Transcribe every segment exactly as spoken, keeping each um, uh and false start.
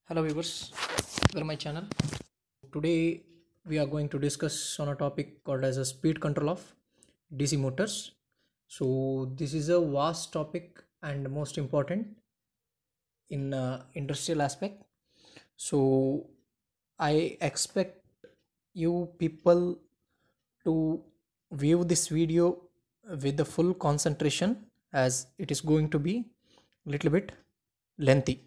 Hello viewers, welcome to my channel. Today we are going to discuss on a topic called as a speed control of D C motors. So this is a vast topic and most important in uh, industrial aspect. So I expect you people to view this video with the full concentration as it is going to be a little bit lengthy.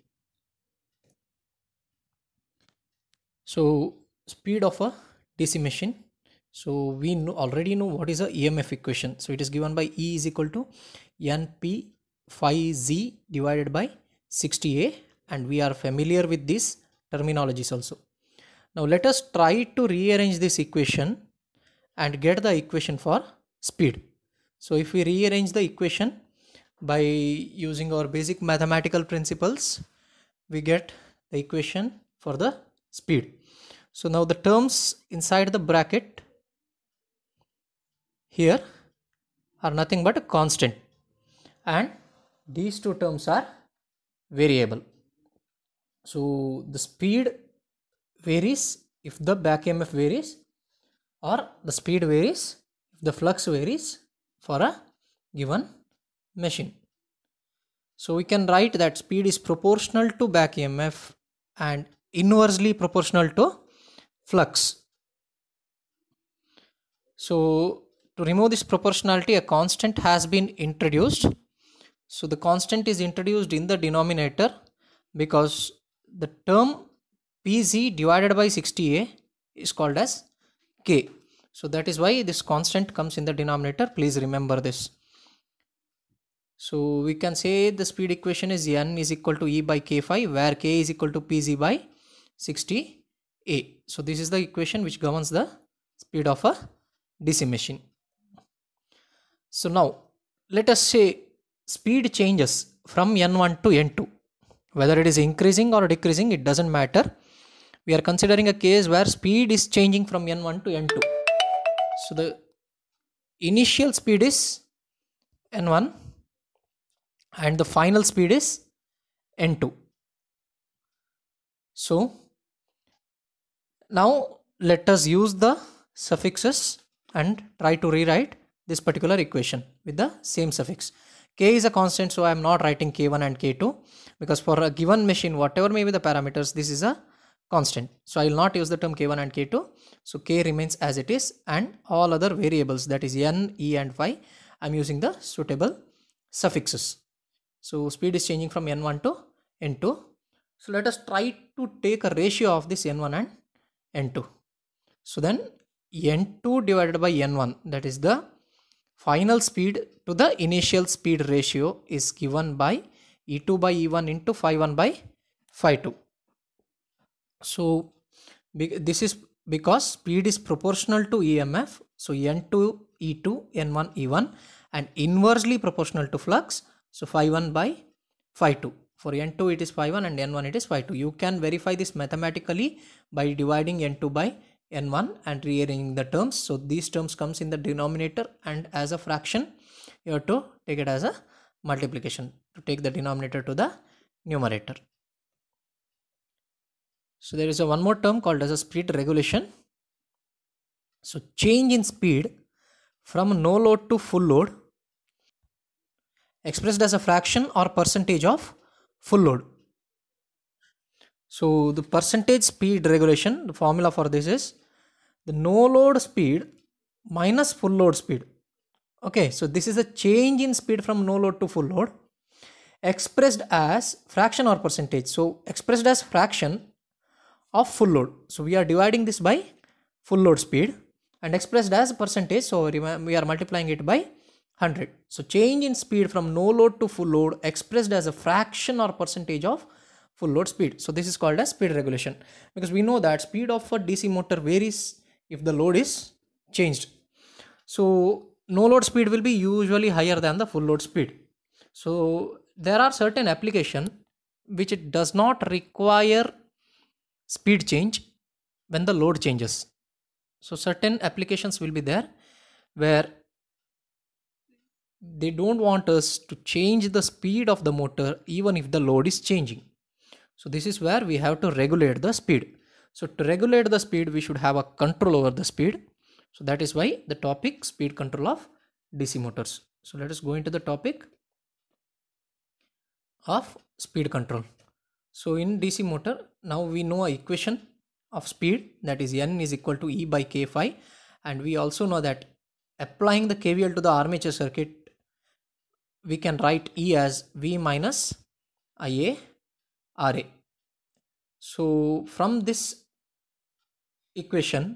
So speed of a D C machine. So we know, already know what is a E M F equation. So it is given by E is equal to N P phi Z divided by sixty A, and we are familiar with these terminologies also. Now let us try to rearrange this equation and get the equation for speed. So if we rearrange the equation by using our basic mathematical principles, we get the equation for the speed. So now the terms inside the bracket here are nothing but a constant, and these two terms are variable. So the speed varies if the back E M F varies, or the speed varies if the flux varies for a given machine. So we can write that speed is proportional to back E M F and inversely proportional to flux. So to remove this proportionality, a constant has been introduced. So the constant is introduced in the denominator because the term P Z divided by sixty A is called as K. So that is why this constant comes in the denominator. Please remember this. So we can say the speed equation is N is equal to E by K phi, where K is equal to P Z by sixty A. So this is the equation which governs the speed of a D C machine. So now let us say speed changes from N one to N two. Whether it is increasing or decreasing, it doesn't matter. We are considering a case where speed is changing from N one to N two. So the initial speed is N one and the final speed is N two. So now let us use the suffixes and try to rewrite this particular equation with the same suffix. K is a constant, so I am not writing K one and K two, because for a given machine, whatever may be the parameters, this is a constant. So I will not use the term K one and K two. So K remains as it is, and all other variables, that is N, E and phi, I am using the suitable suffixes. So speed is changing from N one to N two. So let us try to take a ratio of this N one and N two. So then N two divided by N one, that is the final speed to the initial speed ratio, is given by E two by E one into phi one by phi two. So this is because speed is proportional to E M F. So N two E two, N one E one, and inversely proportional to flux. So phi one by phi two. For N two it is phi one and N one it is phi two. You can verify this mathematically by dividing N two by N one and rearranging the terms. So these terms comes in the denominator, and as a fraction you have to take it as a multiplication to take the denominator to the numerator. So there is a one more term called as a speed regulation. So change in speed from no load to full load expressed as a fraction or percentage of full load. So the percentage speed regulation, the formula for this is the no load speed minus full load speed. Okay, so this is a change in speed from no load to full load expressed as fraction or percentage. So expressed as fraction of full load. So we are dividing this by full load speed, and expressed as percentage, so we are multiplying it by one hundred. So change in speed from no load to full load expressed as a fraction or percentage of full load speed. So this is called as speed regulation, because we know that speed of a D C motor varies if the load is changed. So no load speed will be usually higher than the full load speed. So there are certain applications which it does not require speed change when the load changes. So certain applications will be there where they don't want us to change the speed of the motor even if the load is changing. So this is where we have to regulate the speed. So to regulate the speed, we should have a control over the speed. So that is why the topic speed control of D C motors. So let us go into the topic of speed control. So in D C motor, now we know a equation of speed, that is N is equal to E by K phi, and we also know that applying the K V L to the armature circuit, we can write E as V minus I A R A. So from this equation,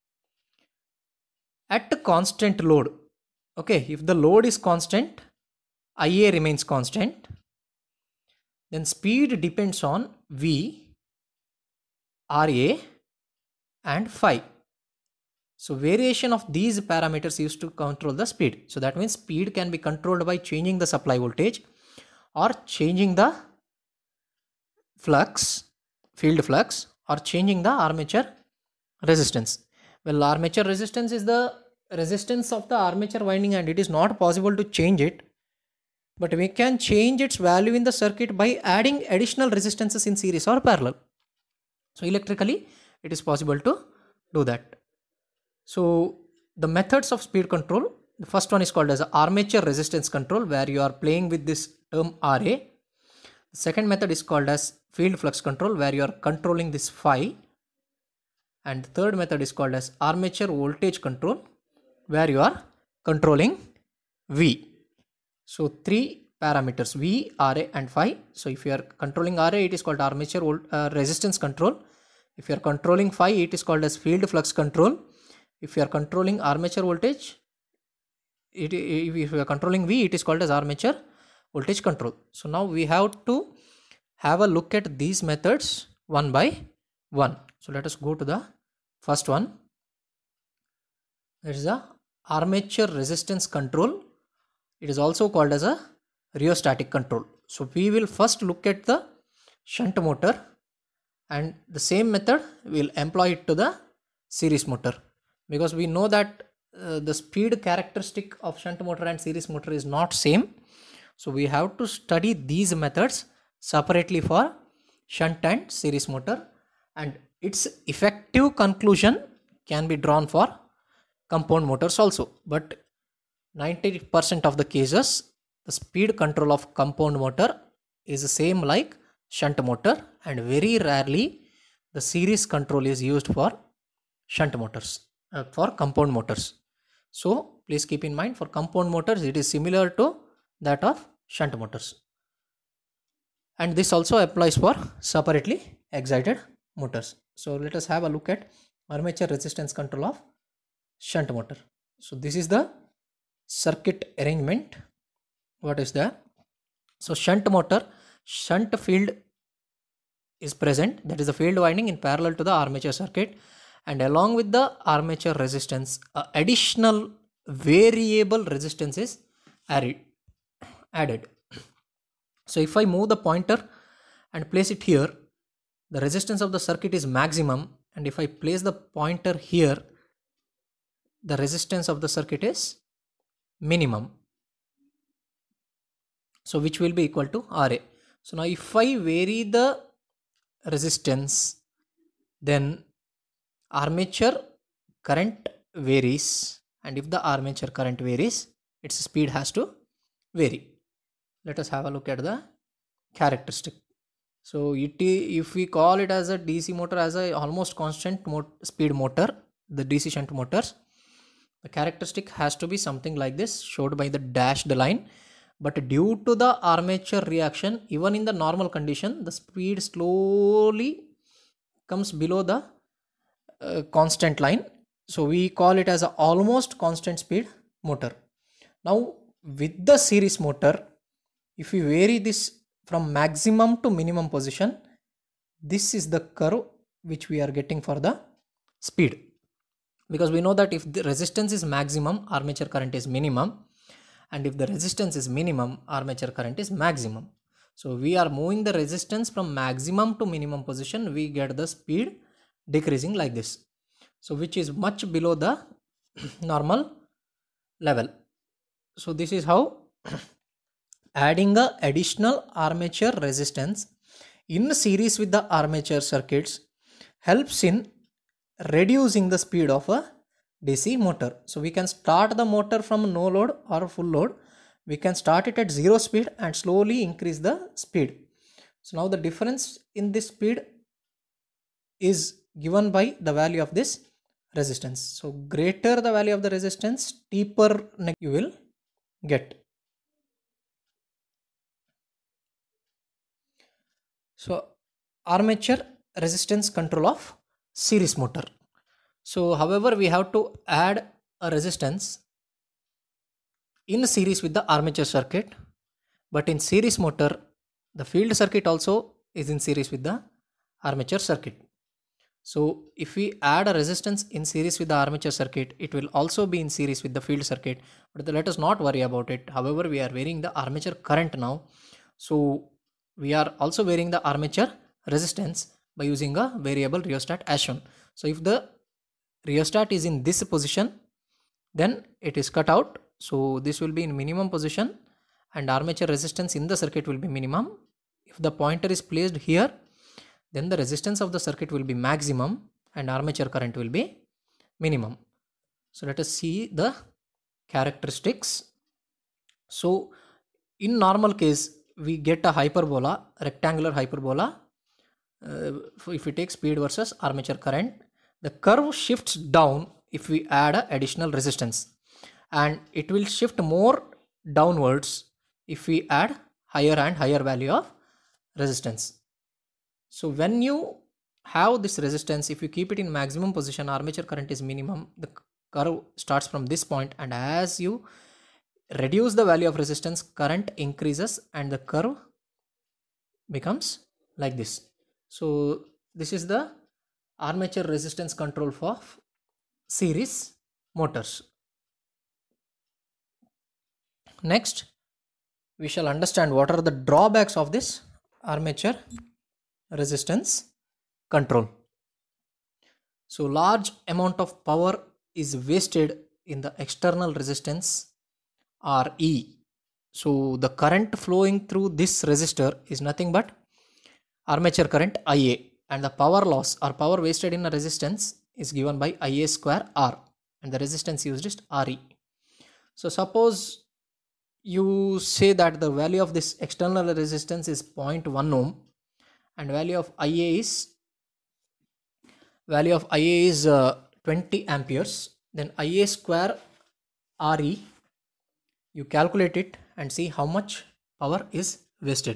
at the constant load, okay, if the load is constant, I A remains constant, then speed depends on V, R A and phi. So variation of these parameters used to control the speed. So that means speed can be controlled by changing the supply voltage or changing the flux, field flux, or changing the armature resistance. Well, armature resistance is the resistance of the armature winding and it is not possible to change it. But we can change its value in the circuit by adding additional resistances in series or parallel. So electrically, it is possible to do that. So the methods of speed control, the first one is called as armature resistance control, where you are playing with this term R A. The second method is called as field flux control, where you are controlling this phi. And the third method is called as armature voltage control, where you are controlling V. So three parameters, V, R A and phi. So if you are controlling R A, it is called armature uh, resistance control. If you are controlling phi, it is called as field flux control. If you are controlling armature voltage, it, if you are controlling V, it is called as armature voltage control. So now we have to have a look at these methods one by one. So let us go to the first one. That is the armature resistance control. It is also called as a rheostatic control. So we will first look at the shunt motor, and the same method we will employ it to the series motor, because we know that uh, the speed characteristic of shunt motor and series motor is not same. So we have to study these methods separately for shunt and series motor, and its effective conclusion can be drawn for compound motors also. But ninety percent of the cases, the speed control of compound motor is the same like shunt motor, and very rarely the series control is used for shunt motors, uh, for compound motors. So please keep in mind, for compound motors it is similar to that of shunt motors, and this also applies for separately excited motors. So let us have a look at armature resistance control of shunt motor. So this is the circuit arrangement. What is that? So shunt motor, shunt field is present, that is the field winding in parallel to the armature circuit, and along with the armature resistance, uh, additional variable resistance is added. added. So if I move the pointer and place it here, the resistance of the circuit is maximum, and if I place the pointer here, the resistance of the circuit is minimum. So which will be equal to R A. So now if I vary the resistance, then armature current varies, and if the armature current varies, its speed has to vary. Let us have a look at the characteristic. So it, if we call it as a D C motor as a almost constant mo speed motor, the D C shunt motors, the characteristic has to be something like this, showed by the dashed line. But due to the armature reaction, even in the normal condition, the speed slowly comes below the uh, constant line. So we call it as a almost constant speed motor. Now with the series motor, if we vary this from maximum to minimum position, this is the curve which we are getting for the speed. Because we know that if the resistance is maximum, armature current is minimum, and if the resistance is minimum, armature current is maximum. So we are moving the resistance from maximum to minimum position, we get the speed decreasing like this. So which is much below the normal level. So this is how adding a additional armature resistance in series with the armature circuits helps in reducing the speed of a D C motor. So we can start the motor from no load or full load. We can start it at zero speed and slowly increase the speed. So now the difference in this speed is given by the value of this resistance. So greater the value of the resistance, steeper you will get. So armature resistance control of series motor. So however, we have to add a resistance in series with the armature circuit, but in series motor the field circuit also is in series with the armature circuit. So if we add a resistance in series with the armature circuit, it will also be in series with the field circuit, but let us not worry about it. However, we are varying the armature current now, so we are also varying the armature resistance by using a variable rheostat as shown. So if the rheostat is in this position, then it is cut out, so this will be in minimum position and armature resistance in the circuit will be minimum. If the pointer is placed here, then the resistance of the circuit will be maximum and armature current will be minimum. So let us see the characteristics. So in normal case, we get a hyperbola, rectangular hyperbola. Uh, if we take speed versus armature current, the curve shifts down if we add a additional resistance, and it will shift more downwards if we add higher and higher value of resistance. So when you have this resistance, if you keep it in maximum position, armature current is minimum, the curve starts from this point, and as you reduce the value of resistance, current increases and the curve becomes like this. So this is the armature resistance control for series motors. Next, we shall understand what are the drawbacks of this armature resistance control. So large amount of power is wasted in the external resistance R E. So the current flowing through this resistor is nothing but armature current I A, and the power loss or power wasted in a resistance is given by I A square R, and the resistance used is R E. So suppose you say that the value of this external resistance is zero point one ohm and value of I A is value of I A is uh, twenty amperes, then I A square R E, you calculate it and see how much power is wasted.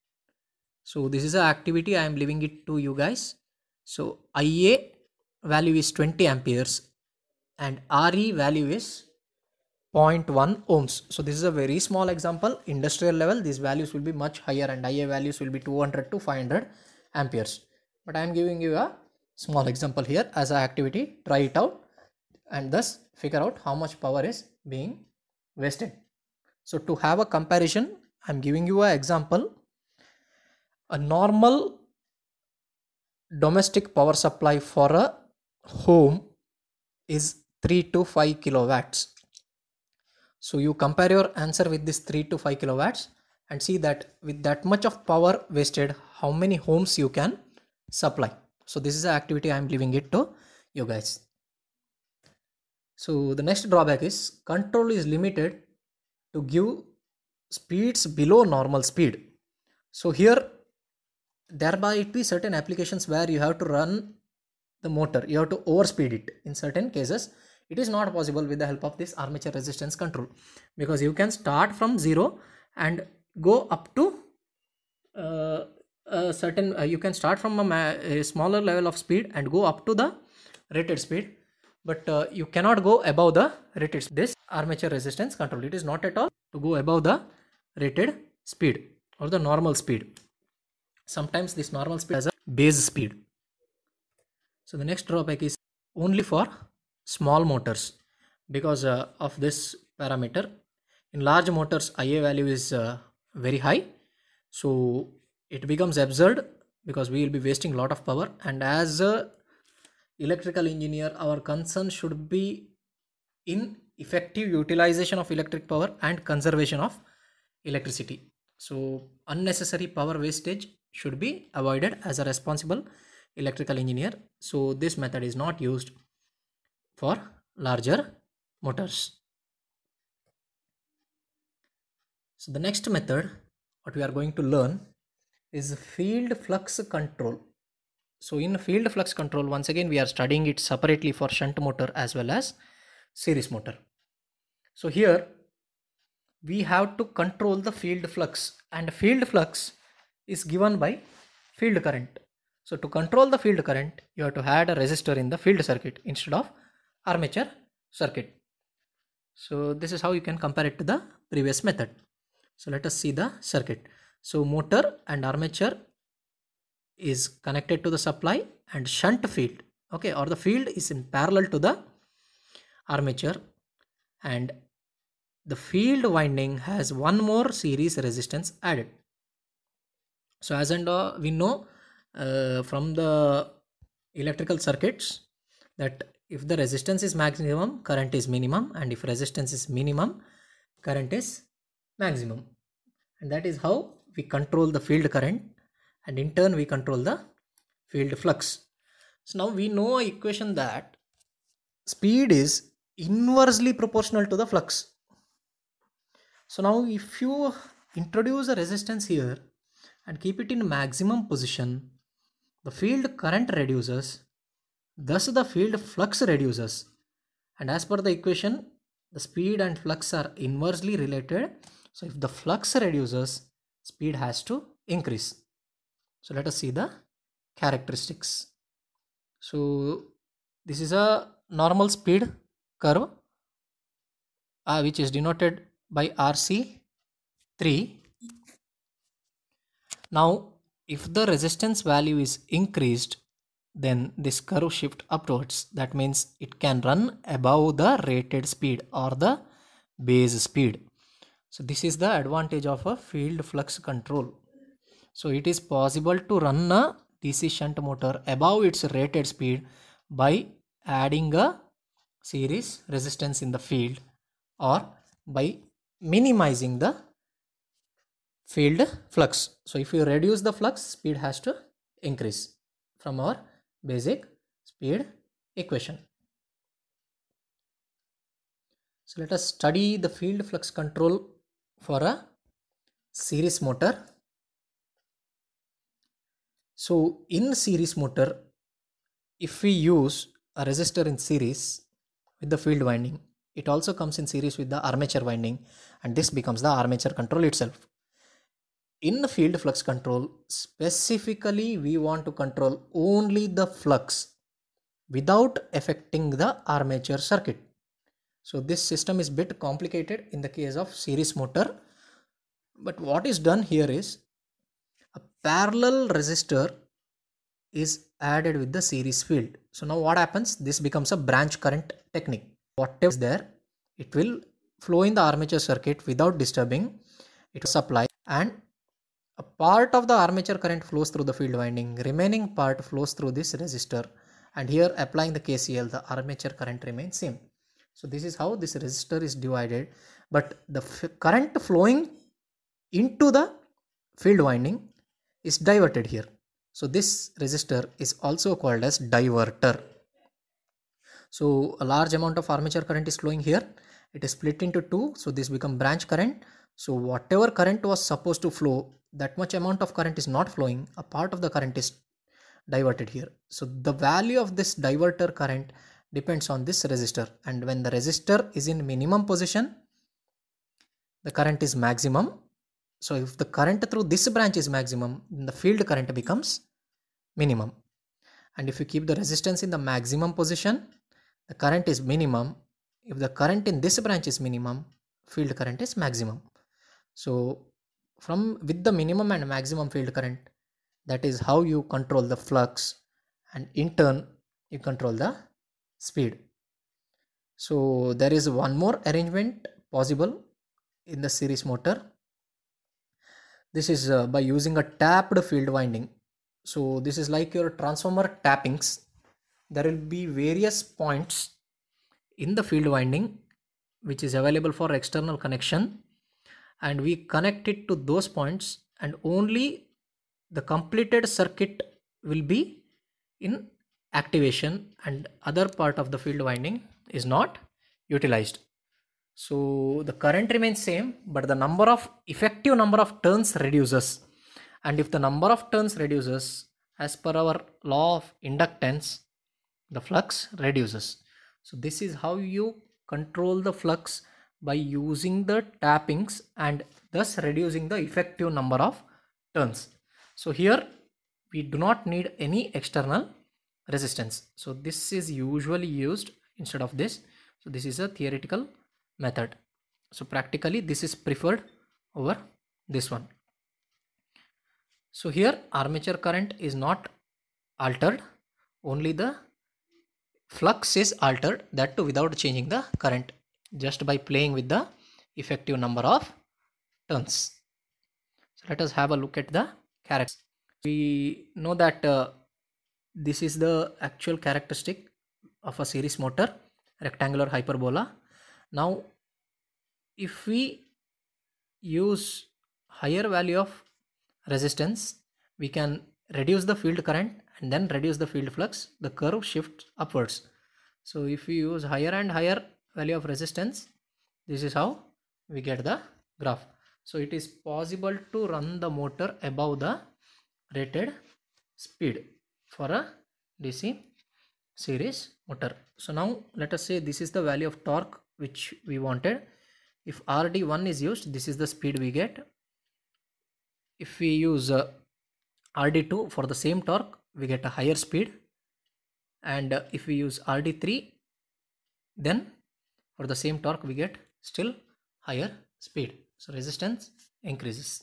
So this is an activity, I am leaving it to you guys. So I A value is twenty amperes and R E value is zero point one ohms. So this is a very small example. Industrial level, these values will be much higher and I A values will be two hundred to five hundred amperes. But I am giving you a small example here as an activity. Try it out and thus figure out how much power is being wasted. So to have a comparison, I am giving you an example. A normal domestic power supply for a home is three to five kilowatts. So you compare your answer with this three to five kilowatts and see that with that much of power wasted, how many homes you can supply. So this is an activity I am leaving it to you guys. So the next drawback is control is limited to give speeds below normal speed. So here there might be certain applications where you have to run the motor, you have to overspeed it. In certain cases it is not possible with the help of this armature resistance control, because you can start from zero and go up to uh, a certain uh, you can start from a, a smaller level of speed and go up to the rated speed, but uh, you cannot go above the rated speed. This armature resistance control, it is not at all to go above the rated speed or the normal speed. Sometimes this normal speed has a base speed. So the next drawback is only for small motors because uh, of this parameter. In large motors I A value is uh, very high, so it becomes absurd because we will be wasting a lot of power, and as a electrical engineer our concern should be in effective utilization of electric power and conservation of electricity. So unnecessary power wastage should be avoided as a responsible electrical engineer. So this method is not used for larger motors. So the next method what we are going to learn is field flux control. So in field flux control, once again we are studying it separately for shunt motor as well as series motor. So here we have to control the field flux, and field flux is given by field current. So to control the field current, you have to add a resistor in the field circuit instead of armature circuit. So this is how you can compare it to the previous method. So let us see the circuit. So motor and armature is connected to the supply, and shunt field, okay, or the field is in parallel to the armature, and the field winding has one more series resistance added. So as and uh, we know uh, from the electrical circuits that if the resistance is maximum, current is minimum, and if resistance is minimum, current is maximum. And that is how we control the field current, and in turn we control the field flux. So now we know an equation that speed is inversely proportional to the flux. So now if you introduce a resistance here and keep it in maximum position, the field current reduces, thus the field flux reduces, and as per the equation the speed and flux are inversely related. So if the flux reduces, speed has to increase. So let us see the characteristics. So this is a normal speed curve uh, which is denoted by R C three. Now if the resistance value is increased, then this curve shift upwards. That means it can run above the rated speed or the base speed. So this is the advantage of a field flux control. So it is possible to run a D C shunt motor above its rated speed by adding a series resistance in the field, or by minimizing the field flux. So if you reduce the flux, speed has to increase from our basic speed equation. So let us study the field flux control for a series motor. So in series motor, if we use a resistor in series with the field winding, it also comes in series with the armature winding, and this becomes the armature control itself. In the field flux control, specifically we want to control only the flux without affecting the armature circuit. So this system is bit complicated in the case of series motor, but what is done here is a parallel resistor is added with the series field. So now what happens? This becomes a branch current technique. Whatever is there, it will flow in the armature circuit without disturbing its supply, and a part of the armature current flows through the field winding, remaining part flows through this resistor, and here applying the K C L, the armature current remains same. So this is how this resistor is divided, but the current flowing into the field winding is diverted here. So this resistor is also called as diverter. So a large amount of armature current is flowing here. It is split into two. So this becomes branch current. So whatever current was supposed to flow, that much amount of current is not flowing. A part of the current is diverted here. So the value of this diverter current depends on this resistor. And when the resistor is in minimum position, the current is maximum. So if the current through this branch is maximum, then the field current becomes minimum. And if you keep the resistance in the maximum position, the current is minimum. If the current in this branch is minimum, field current is maximum. So from with the minimum and maximum field current, that is how you control the flux, and in turn you control the speed. So there is one more arrangement possible in the series motor. This is uh, by using a tapped field winding. So this is like your transformer tappings. There will be various points in the field winding which is available for external connection, and we connect it to those points, and only the completed circuit will be in activation and other part of the field winding is not utilized. So the current remains same, but the number of effective number of turns reduces. And if the number of turns reduces, as per our law of inductance, the flux reduces. So this is how you control the flux, by using the tappings and thus reducing the effective number of turns. So here we do not need any external resistance. So this is usually used instead of this. So this is a theoretical method. So practically this is preferred over this one. So here armature current is not altered, only the flux is altered, that too without changing the current, just by playing with the effective number of turns. So let us have a look at the characteristics. We know that uh, this is the actual characteristic of a series motor, rectangular hyperbola. Now if we use higher value of resistance, we can reduce the field current and then reduce the field flux. The curve shifts upwards. So if we use higher and higher value of resistance, this is how we get the graph. So it is possible to run the motor above the rated speed for a D C series motor. So now let us say this is the value of torque which we wanted. If R D one is used, this is the speed we get. If we use uh, R D two for the same torque, we get a higher speed. And uh, if we use R D three, then for the same torque we get still higher speed. So resistance increases.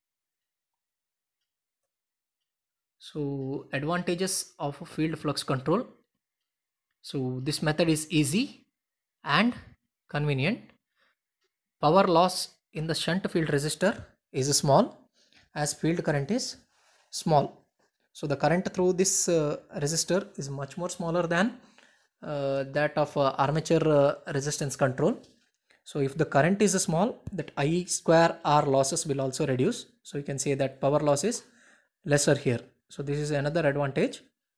So advantages of field flux control. So this method is easy and convenient. Power loss in the shunt field resistor is small, as field current is small. So the current through this uh, resistor is much more smaller than uh, that of uh, armature uh, resistance control. So if the current is small, that I square R losses will also reduce. So you can say that power loss is lesser here. So this is another advantage.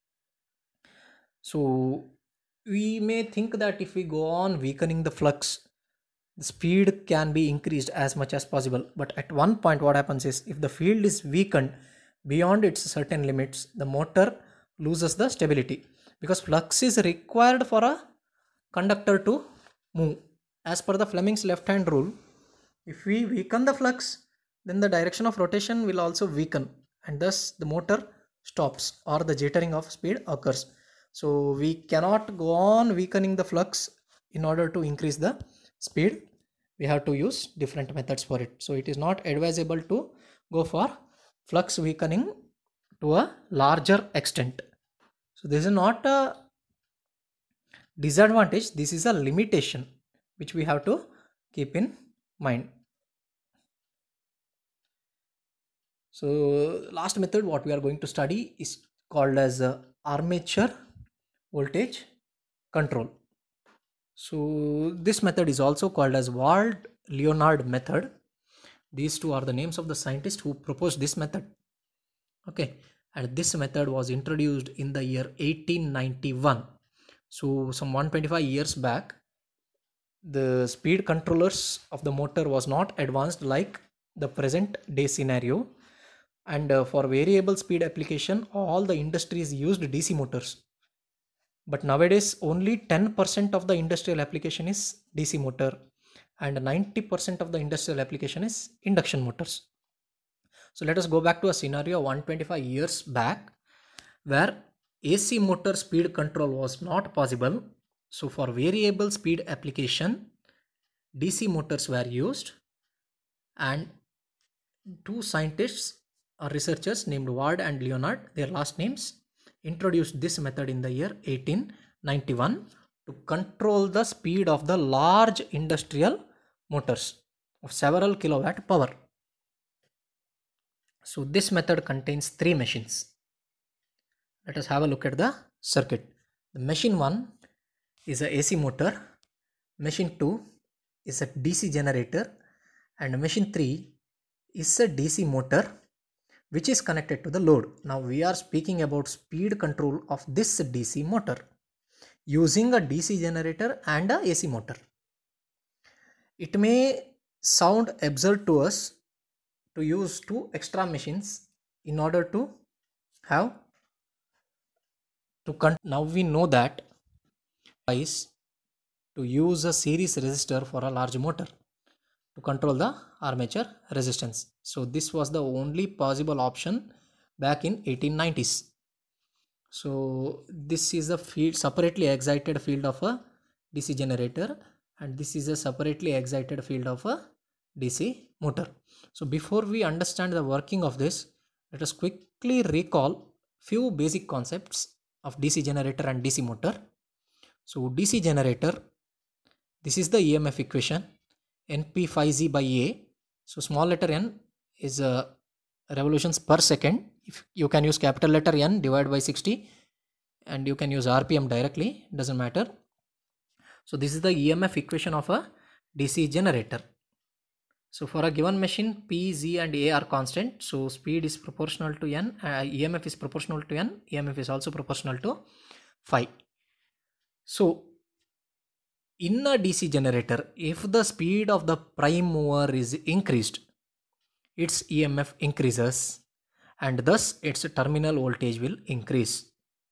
So we may think that if we go on weakening the flux, the speed can be increased as much as possible. But at one point what happens is, if the field is weakened beyond its certain limits, the motor loses the stability, because flux is required for a conductor to move. As per the Fleming's left hand rule, if we weaken the flux, then the direction of rotation will also weaken, and thus the motor stops or the jittering of speed occurs. So we cannot go on weakening the flux in order to increase the speed. We have to use different methods for it. So it is not advisable to go for flux weakening to a larger extent. So this is not a disadvantage, this is a limitation which we have to keep in mind. So last method what we are going to study is called as uh, armature voltage control. So this method is also called as Wald-Leonard method. These two are the names of the scientists who proposed this method. Okay, and this method was introduced in the year eighteen ninety-one. So some one hundred twenty-five years back. The speed controllers of the motor was not advanced like the present day scenario, and uh, for variable speed application all the industries used D C motors. But nowadays only ten percent of the industrial application is D C motor and ninety percent of the industrial application is induction motors. So let us go back to a scenario one hundred twenty-five years back where A C motor speed control was not possible. So for variable speed application, D C motors were used, and two scientists or researchers named Ward and Leonard, their last names, introduced this method in the year eighteen ninety-one to control the speed of the large industrial motors of several kilowatt power. So this method contains three machines. Let us have a look at the circuit. The machine one is a A C motor, machine two is a D C generator, and machine three is a D C motor which is connected to the load. Now we are speaking about speed control of this D C motor using a D C generator and a A C motor. It may sound absurd to us to use two extra machines in order to have to con now we know that is to use a series resistor for a large motor to control the armature resistance. So this was the only possible option back in eighteen nineties. So this is a field separately excited field of a D C generator, and this is a separately excited field of a D C motor. So before we understand the working of this, let us quickly recall few basic concepts of D C generator and D C motor. So D C generator, this is the E M F equation, N P phi Z by A. So small letter n is uh, revolutions per second. If you can use capital letter N divided by sixty, and you can use R P M directly, doesn't matter. So this is the E M F equation of a D C generator. So for a given machine, P, Z and A are constant. So speed is proportional to N, uh, E M F is proportional to N, E M F is also proportional to phi. So in a D C generator, if the speed of the prime mover is increased, its E M F increases and thus its terminal voltage will increase.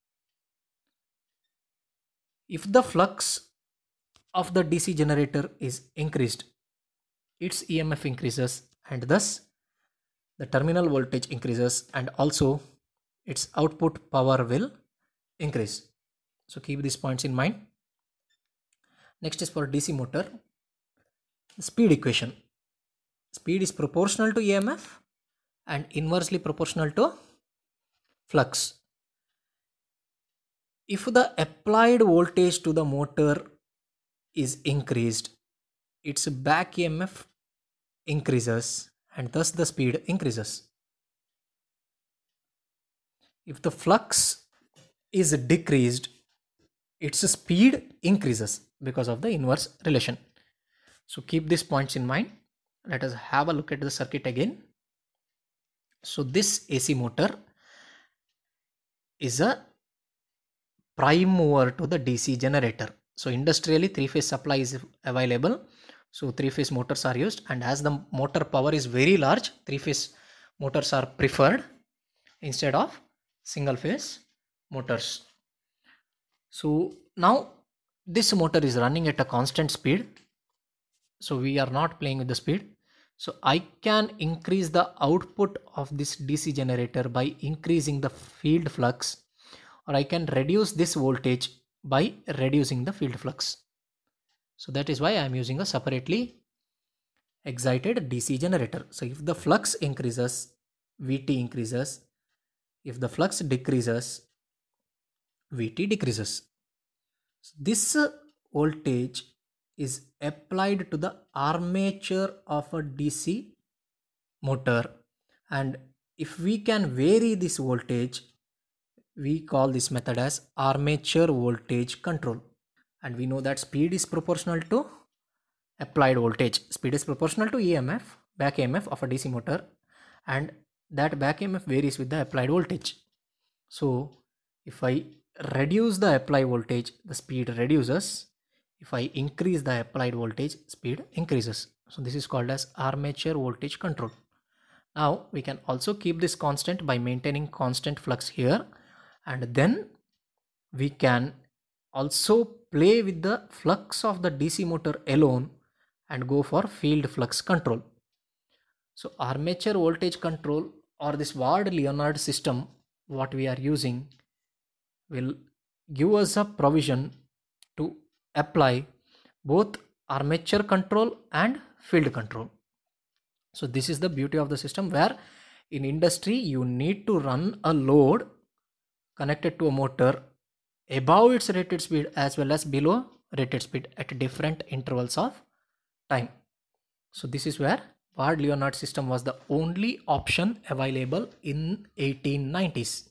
If the flux of the D C generator is increased, its E M F increases and thus the terminal voltage increases, and also its output power will increase. So keep these points in mind. Next is for D C motor, speed equation. Speed is proportional to E M F and inversely proportional to flux. If the applied voltage to the motor is increased, its back E M F increases and thus the speed increases. If the flux is decreased, its speed increases because of the inverse relation. So keep these points in mind. Let us have a look at the circuit again. So this A C motor is a prime mover to the D C generator. So industrially three-phase supply is available. So three-phase motors are used, and as the motor power is very large, three-phase motors are preferred instead of single-phase motors. So now this motor is running at a constant speed. So we are not playing with the speed. So I can increase the output of this D C generator by increasing the field flux, or I can reduce this voltage by reducing the field flux. So that is why I am using a separately excited D C generator. So if the flux increases, V T increases. If the flux decreases, V T decreases. So this voltage is applied to the armature of a D C motor, and if we can vary this voltage, we call this method as armature voltage control. And we know that speed is proportional to applied voltage. Speed is proportional to E M F, back E M F of a D C motor, and that back E M F varies with the applied voltage. So if I reduce the applied voltage, the speed reduces. If I increase the applied voltage, speed increases. So this is called as armature voltage control. Now we can also keep this constant by maintaining constant flux here, and then we can also play with the flux of the D C motor alone and go for field flux control. So armature voltage control, or this Ward-Leonard system what we are using, will give us a provision to apply both armature control and field control. So this is the beauty of the system, where in industry you need to run a load connected to a motor above its rated speed as well as below rated speed at different intervals of time. So this is where Ward-Leonard system was the only option available in eighteen nineties.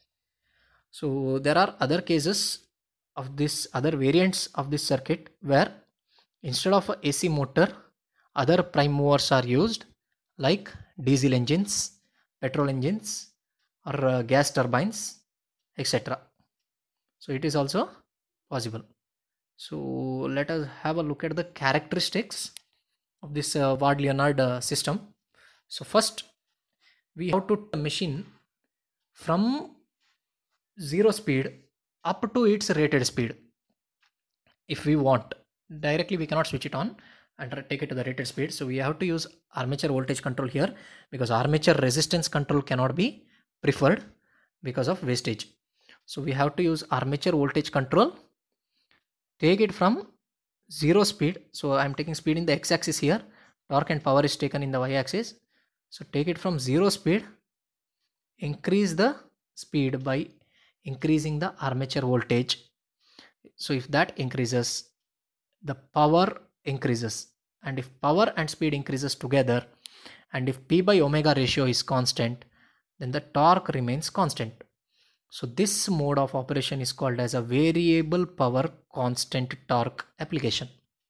So there are other cases of this, other variants of this circuit, where instead of a A C motor, other prime movers are used, like diesel engines, petrol engines or uh, gas turbines, et cetera. So it is also possible. So let us have a look at the characteristics of this uh, Ward-Leonard uh, system. So first, we have to the machine from zero speed up to its rated speed. If we want, directly we cannot switch it on and take it to the rated speed. So we have to use armature voltage control here, because armature resistance control cannot be preferred because of wastage. So we have to use armature voltage control, take it from zero speed. So I'm taking speed in the x-axis here, torque and power is taken in the y-axis. So take it from zero speed, increase the speed by increasing the armature voltage. So if that increases, the power increases, and if power and speed increases together, and if P by omega ratio is constant, then the torque remains constant. So this mode of operation is called as a variable power constant torque application.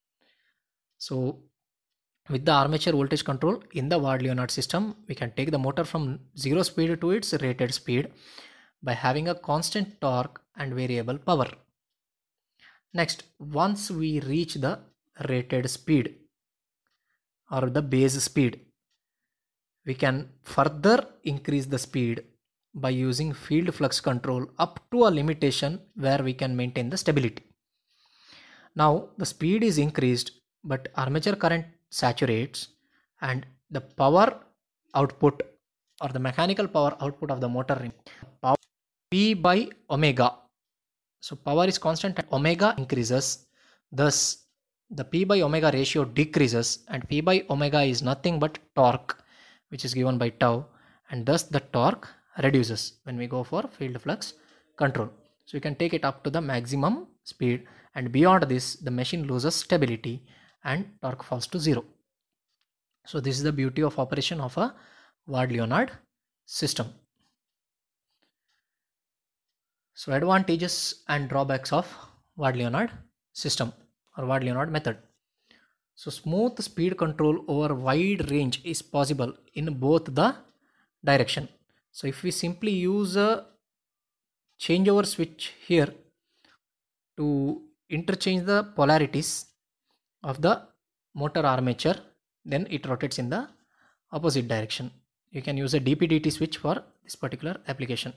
So with the armature voltage control in the Ward-Leonard system, we can take the motor from zero speed to its rated speed by having a constant torque and variable power. Next, once we reach the rated speed or the base speed, we can further increase the speed by using field flux control up to a limitation where we can maintain the stability. Now the speed is increased, but armature current saturates, and the power output or the mechanical power output of the motor, power P by omega. So power is constant and omega increases, thus the P by omega ratio decreases, and P by omega is nothing but torque, which is given by tau, and thus the torque reduces when we go for field flux control. So you can take it up to the maximum speed, and beyond this the machine loses stability and torque falls to zero. So this is the beauty of operation of a Ward-Leonard system. So advantages and drawbacks of Ward-Leonard system or Ward-Leonard method. So smooth speed control over wide range is possible in both the direction. So if we simply use a changeover switch here to interchange the polarities of the motor armature, then it rotates in the opposite direction. You can use a D P D T switch for this particular application.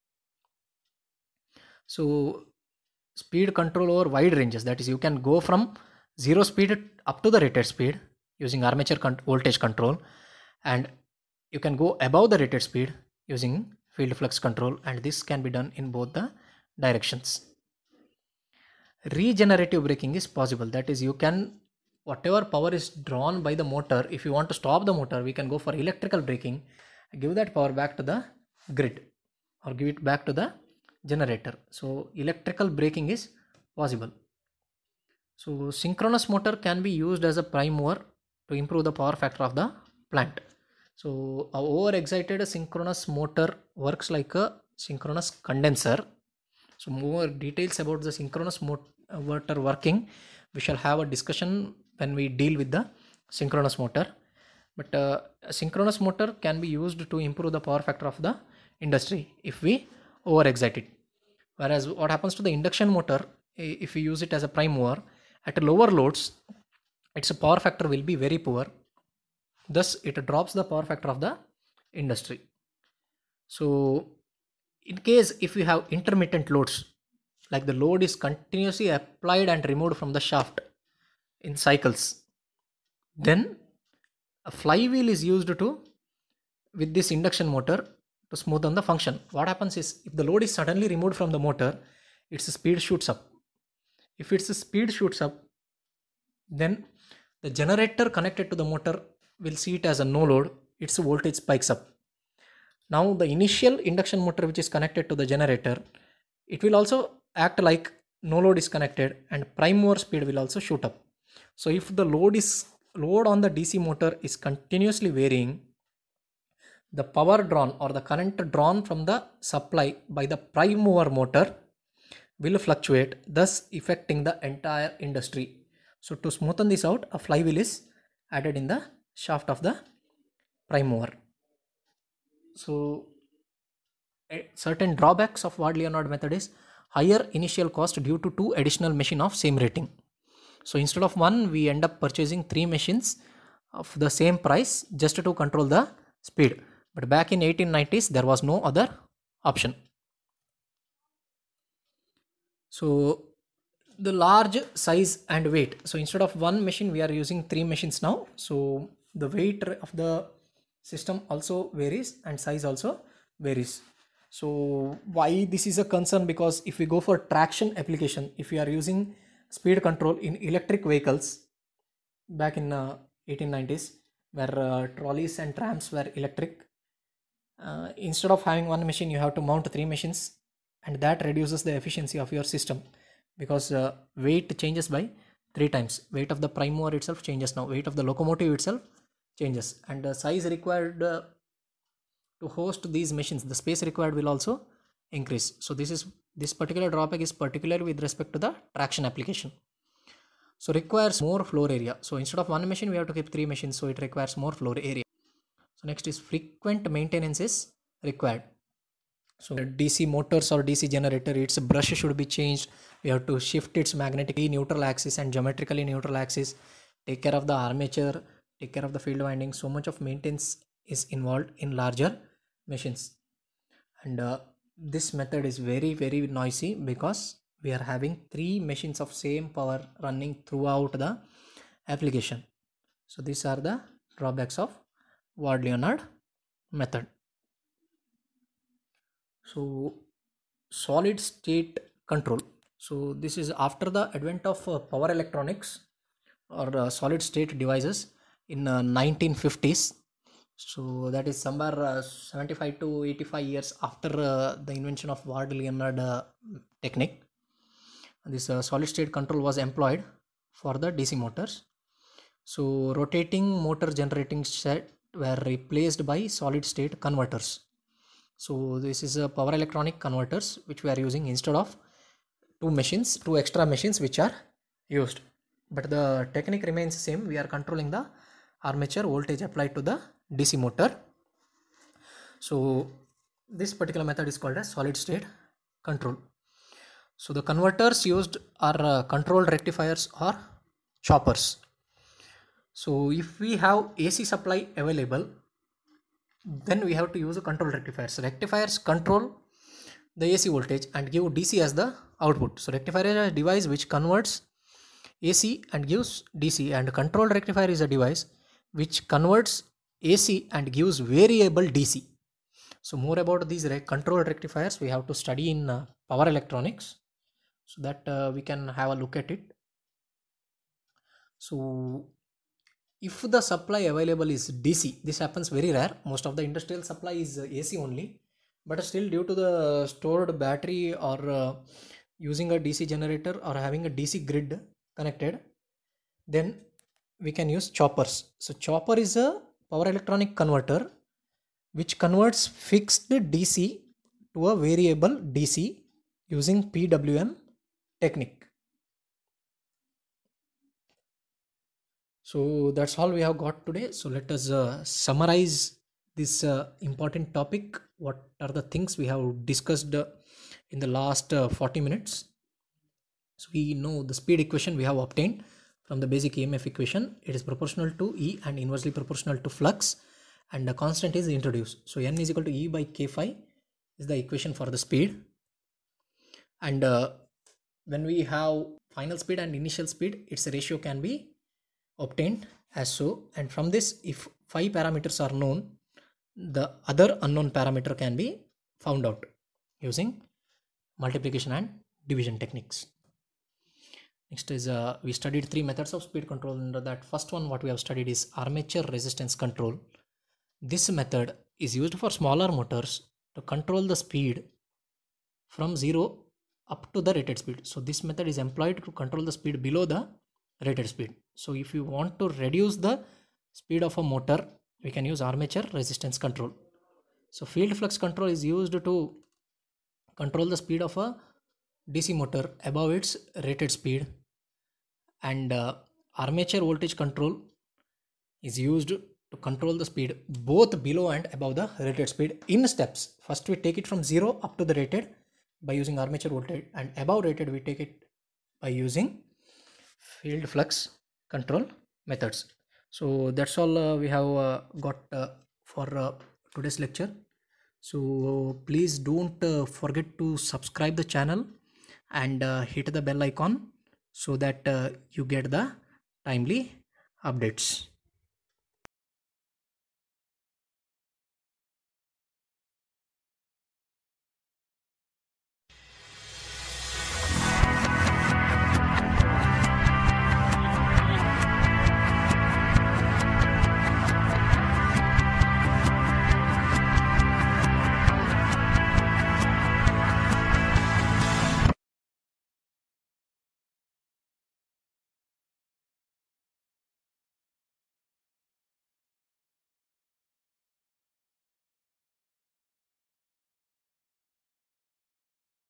So speed control over wide ranges, that is, you can go from zero speed up to the rated speed using armature con voltage control, and you can go above the rated speed using field flux control, and this can be done in both the directions. Regenerative braking is possible, that is, you can, whatever power is drawn by the motor, if you want to stop the motor, we can go for electrical braking, give that power back to the grid or give it back to the generator. So electrical braking is possible. So synchronous motor can be used as a prime mover to improve the power factor of the plant. So a over-excited synchronous motor works like a synchronous condenser. So more details about the synchronous motor working, we shall have a discussion when we deal with the synchronous motor. But uh, a synchronous motor can be used to improve the power factor of the industry if we over-excite it. Whereas what happens to the induction motor, if we use it as a prime mover, at lower loads, its power factor will be very poor. Thus, it drops the power factor of the industry. So, in case if you have intermittent loads, like the load is continuously applied and removed from the shaft in cycles, then a flywheel is used to, with this induction motor, to smoothen the function. What happens is, if the load is suddenly removed from the motor, its speed shoots up. If its speed shoots up, then the generator connected to the motor will see it as a no load, its voltage spikes up. Now the initial induction motor which is connected to the generator, it will also act like no load is connected, and prime mover speed will also shoot up. So if the load is load on the D C motor is continuously varying, the power drawn or the current drawn from the supply by the prime mover motor will fluctuate, thus affecting the entire industry. So to smoothen this out, a flywheel is added in the shaft of the prime mover. So a certain drawbacks of Ward-Leonard method is higher initial cost due to two additional machine of same rating. So instead of one, we end up purchasing three machines of the same price just to control the speed. But back in eighteen nineties, there was no other option. So the large size and weight. So instead of one machine, we are using three machines now. So the weight of the system also varies and size also varies. So why this is a concern? Because if we go for traction application, if we are using speed control in electric vehicles back in uh, eighteen nineties, where uh, trolleys and trams were electric, uh, instead of having one machine, you have to mount three machines, and that reduces the efficiency of your system, because uh, weight changes by three times. Weight of the prime mover itself changes now, weight of the locomotive itself changes, and the size required uh, to host these machines, the space required will also increase. So this is this particular drawback is particular with respect to the traction application. So requires more floor area. So instead of one machine, we have to keep three machines, so it requires more floor area. So next is frequent maintenance is required. So D C motors or D C generator, its brush should be changed. We have to shift its magnetically neutral axis and geometrically neutral axis, take care of the armature, take care of the field winding. So much of maintenance is involved in larger machines, and uh, this method is very very noisy because we are having three machines of same power running throughout the application. So these are the drawbacks of Ward-Leonard method. So solid state control. So this is after the advent of uh, power electronics or uh, solid state devices in uh, nineteen fifties. So that is somewhere uh, seventy-five to eighty-five years after uh, the invention of Ward-Leonard uh, technique. This uh, solid state control was employed for the D C motors. So rotating motor generating set were replaced by solid state converters. So this is a power electronic converters which we are using instead of two machines, two extra machines which are used. But the technique remains same. We are controlling the armature voltage applied to the D C motor. So this particular method is called as solid state control. So the converters used are uh, control rectifiers or choppers. So if we have A C supply available, then we have to use a control rectifiers. Rectifiers control the A C voltage and give D C as the output. So rectifier is a device which converts A C and gives D C, and control rectifier is a device which converts A C and gives variable D C. So more about these re control rectifiers we have to study in uh, power electronics, so that uh, we can have a look at it. So if the supply available is D C, this happens very rare. Most of the industrial supply is uh, A C only, but still due to the stored battery or uh, using a D C generator or having a D C grid connected, then we can use choppers. So chopper is a power electronic converter which converts fixed D C to a variable D C using P W M technique. So that's all we have got today. So let us uh, summarize this uh, important topic. What are the things we have discussed uh, in the last uh, forty minutes? So we know the speed equation we have obtained from the basic E M F equation. It is proportional to E and inversely proportional to flux, and the constant is introduced. So N is equal to E by K phi is the equation for the speed. And uh, when we have final speed and initial speed, its ratio can be obtained as so. And from this, if five parameters are known, the other unknown parameter can be found out using multiplication and division techniques. Next is uh, we studied three methods of speed control. Under that, first one what we have studied is armature resistance control. This method is used for smaller motors to control the speed from zero up to the rated speed. So this method is employed to control the speed below the rated speed. So if you want to reduce the speed of a motor, we can use armature resistance control. So field flux control is used to control the speed of a D C motor above its rated speed, and uh, armature voltage control is used to control the speed both below and above the rated speed in steps. First we take it from zero up to the rated by using armature voltage, and above rated we take it by using field flux control methods. So that's all uh, we have uh, got uh, for uh, today's lecture. So please don't uh, forget to subscribe the channel and uh, hit the bell icon so that uh, you get the timely updates.